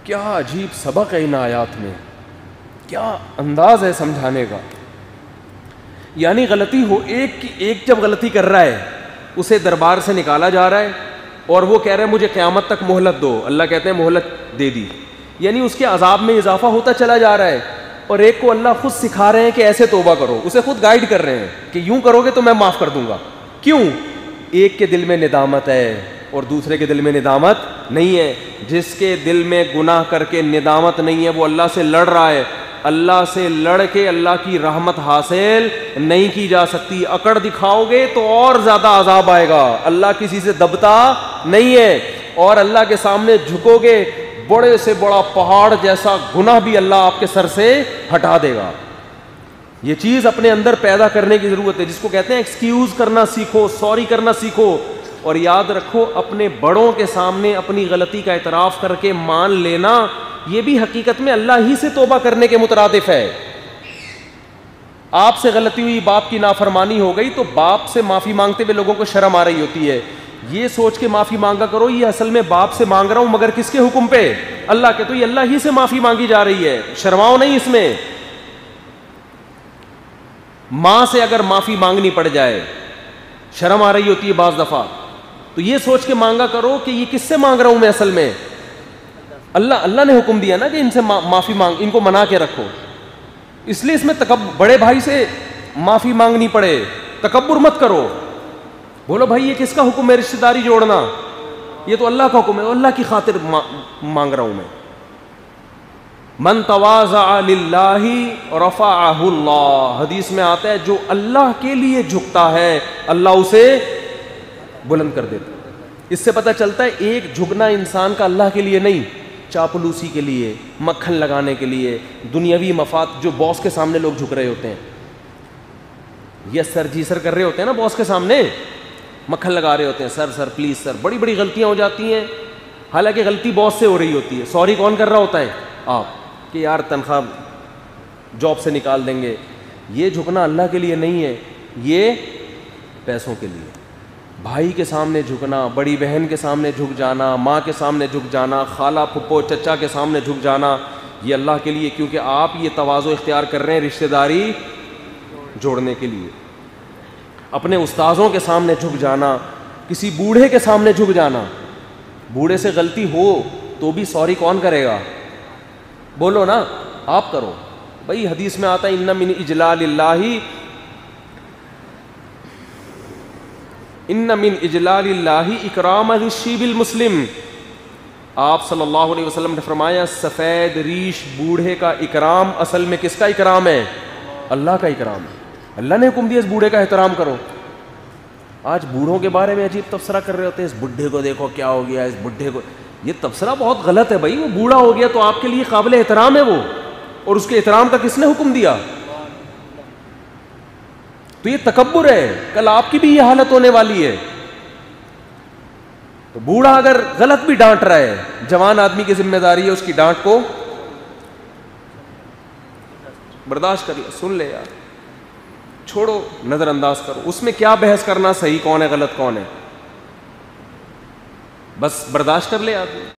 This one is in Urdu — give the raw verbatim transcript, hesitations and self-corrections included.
کیا عجیب سبق ہے ان آیات میں, کیا انداز ہے سمجھانے کا. یعنی غلطی ہو, ایک کی ایک جب غلطی کر رہا ہے اسے دربار سے نکالا جا رہا ہے اور وہ کہہ رہا ہے مجھے قیامت تک مہلت دو, اللہ کہتے ہیں مہلت دے دی, یعنی اس کے عذاب میں اضافہ ہوتا چلا جا رہا ہے. اور ایک کو اللہ خود سکھا رہے ہیں کہ ایسے توبہ کرو, اسے خود گائیڈ کر رہے ہیں کہ یوں کرو گے تو میں معاف کر دوں گا. کیوں؟ ایک کے دل میں ندامت ہے اور دوسرے کے دل میں ندامت نہیں ہے. جس کے دل میں گناہ کر کے ندامت نہیں ہے وہ اللہ سے لڑ رہا ہے. اللہ سے لڑ کے اللہ کی رحمت حاصل نہیں کی جا سکتی. اکڑ دکھاؤ گے تو اور زیادہ عذاب آئے گا. اللہ کسی سے دبتا نہیں ہے, اور اللہ کے سامنے جھکو گے بڑے سے بڑا پہاڑ جیسا گناہ بھی اللہ آپ کے سر سے ہٹا دے گا. یہ چیز اپنے اندر پیدا کرنے کی ضرورت ہے, جس کو کہتے ہیں ایکسکیوز کرنا سیکھو, سوری کرنا سیکھو. اور یاد رکھو اپنے بڑوں کے سامنے اپنی غلطی کا اعتراف کر کے مان لینا, یہ بھی حقیقت میں اللہ ہی سے توبہ کرنے کے مترادف ہے. آپ سے غلطی ہوئی, باپ کی نافرمانی ہو گئی, تو باپ سے معافی مانگتے ہوئے لوگوں کو شرم آ رہی ہوتی ہے. یہ سوچ کے معافی مانگا کرو یہ اصل میں باپ سے مانگ رہا ہوں, مگر کس کے حکم پہ؟ اللہ کے. تو یہ اللہ ہی سے معافی مانگی جا رہی ہے, شرماؤ نہیں اس میں. ماں سے اگر معافی مانگنی پڑ جائے, شرم آ رہی ہوتی ہے بعض دفعہ, تو یہ سوچ کے مانگا کرو کہ یہ کس سے مانگ رہا ہوں میں اصل میں. اللہ اللہ نے حکم دیا نا کہ ان سے معافی مانگ, ان کو منا کے رکھو, اس لیے اس میں تکبر, بڑے بھائی سے معافی مانگنی پڑے, تکبر مت کرو. بولو بھائی یہ کس کا حکم ہے رشتہ داری جوڑنا؟ یہ تو اللہ کا حکم ہے, اللہ کی خاطر مانگ رہا ہوں میں. من تواضع للہ رفعہ اللہ, حدیث میں آتا ہے جو اللہ کے لیے جھکتا ہے اللہ اسے بلند کر دیتا. اس سے پتہ چلتا ہے ایک جھکنا انسان کا اللہ کے لیے نہیں, چاپلوسی کے لیے, مکھن لگانے کے لیے, دنیاوی مفاد. جو باس کے سامنے لوگ جھک رہے ہوتے ہیں, یس سر جی سر کر رہے ہوتے ہیں نا باس کے سامنے, مکھن لگا رہے ہوتے ہیں, سر سر پلیز سر, بڑی بڑی غلطیاں ہو جاتی ہیں, حالانکہ غلطی باس سے ہو رہی ہوتی ہے. سوری کون کر رہا ہوتا ہے؟ آپ, کہ یار تنخواہ جاب سے نکال دیں گے. یہ جھکنا اللہ کے لیے نہیں ہے, یہ پیسوں کے لیے. بھائی کے سامنے جھکنا, بڑی بہن کے سامنے جھک جانا, ماں کے سامنے جھک جانا, خالہ پھپھو چچا کے سامنے جھک جانا, یہ اللہ کے لیے, کیونکہ آپ یہ تواضع اختیار کر رہے ہیں رشتہ داری جوڑنے کے لیے. اپنے استاذوں کے سامنے جھک جانا, کسی بوڑھے کے سامنے جھک جانا. بوڑھے سے غلطی ہو تو بھی سوری کون کرے گا؟ بولو نا, آپ کرو بھائی. حدیث میں آتا ہے ان من اجلال اللہ, ان من اجلال اللہ اکرام الشیب المسلم. آپ صلی اللہ علیہ وسلم نے فرمایا سفید ریش بوڑھے کا اکرام اصل میں کس کا اکرام ہے؟ اللہ کا اکرام ہے. اللہ نے حکم دیا اس بوڑھے کا احترام کرو. آج بوڑھوں کے بارے میں عجیب تبصرہ کر رہے ہوتے ہیں, اس بڈھے کو دیکھو کیا ہو گیا, اس بڈھے کو. یہ تبصرہ بہت غلط ہے بھائی. وہ بوڑھا ہو گیا تو آپ کے لیے قابل احترام ہے وہ, اور اس کے احترام کا کس نے حکم دیا؟ تو یہ تکبر ہے, کل آپ کی بھی یہ حالت ہونے والی ہے. تو بوڑھا اگر غلط بھی ڈانٹ رہا ہے, جوان آدمی کی ذمہ داری ہے اس کی ڈانٹ کو برداشت کر لے, سن لے یار, چھوڑو, نظر انداز کرو. اس میں کیا بحث کرنا صحیح کون ہے غلط کون ہے, بس برداشت کر لے آدمی.